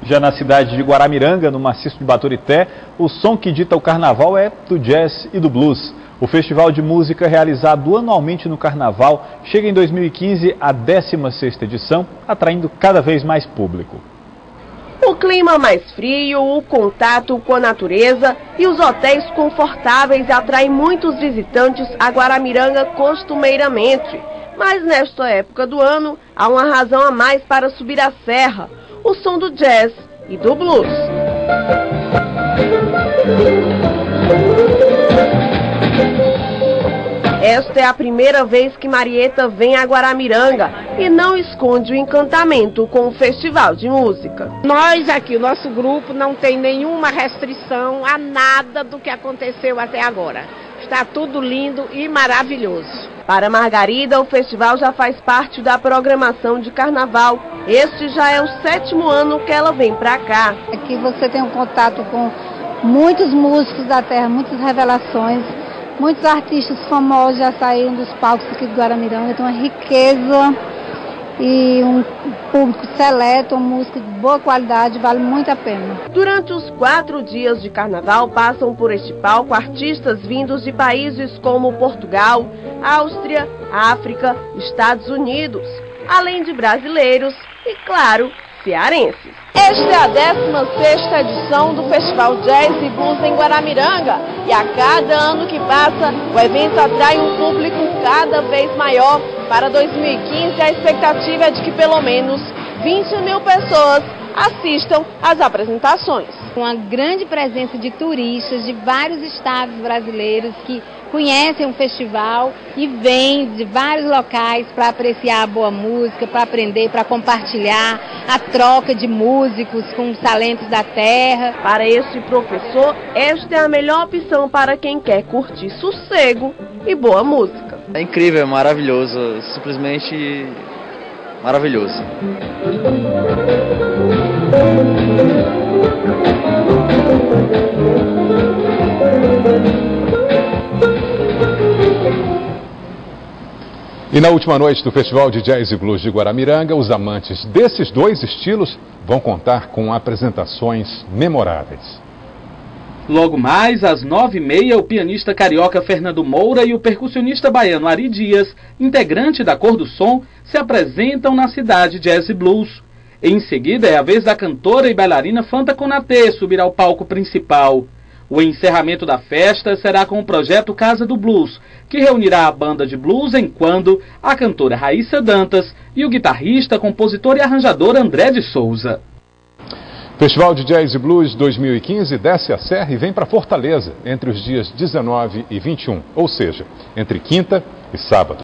Já na cidade de Guaramiranga, no maciço de Baturité, o som que dita o carnaval é do jazz e do blues. O festival de música realizado anualmente no carnaval chega em 2015 à 16ª edição, atraindo cada vez mais público. O clima mais frio, o contato com a natureza e os hotéis confortáveis atraem muitos visitantes a Guaramiranga costumeiramente. Mas nesta época do ano, há uma razão a mais para subir a serra: o som do jazz e do blues. Esta é a primeira vez que Marieta vem a Guaramiranga e não esconde o encantamento com o festival de música. Nós aqui, o nosso grupo, não tem nenhuma restrição a nada do que aconteceu até agora. Está tudo lindo e maravilhoso. Para Margarida, o festival já faz parte da programação de carnaval. Este já é o 7º ano que ela vem para cá. Aqui você tem um contato com muitos músicos da terra, muitas revelações. Muitos artistas famosos já saíram dos palcos aqui de Guaramiranga, tem uma riqueza e um público seleto, uma música de boa qualidade, vale muito a pena. Durante os 4 dias de carnaval passam por este palco artistas vindos de países como Portugal, Áustria, África, Estados Unidos, além de brasileiros e, claro, cearenses. Esta é a 16ª edição do Festival Jazz e Blues em Guaramiranga e a cada ano que passa o evento atrai um público cada vez maior. Para 2015 a expectativa é de que pelo menos 20.000 pessoas assistam às apresentações. Uma grande presença de turistas de vários estados brasileiros que conhecem o festival e vêm de vários locais para apreciar a boa música, para aprender, para compartilhar a troca de músicos com os talentos da terra. Para este professor, esta é a melhor opção para quem quer curtir sossego e boa música. É incrível, é maravilhoso, simplesmente maravilhoso. E na última noite do Festival de Jazz e Blues de Guaramiranga, os amantes desses dois estilos vão contar com apresentações memoráveis. Logo mais, às 9h30, o pianista carioca Fernando Moura e o percussionista baiano Ari Dias, integrante da Cor do Som, se apresentam na cidade Jazz e Blues. Em seguida, é a vez da cantora e bailarina Fanta Konatê subir ao palco principal. O encerramento da festa será com o projeto Casa do Blues, que reunirá a banda de blues em Quando, a cantora Raíssa Dantas e o guitarrista, compositor e arranjador André de Souza. Festival de Jazz e Blues 2015 desce a serra e vem para Fortaleza entre os dias 19 e 21, ou seja, entre quinta e sábado.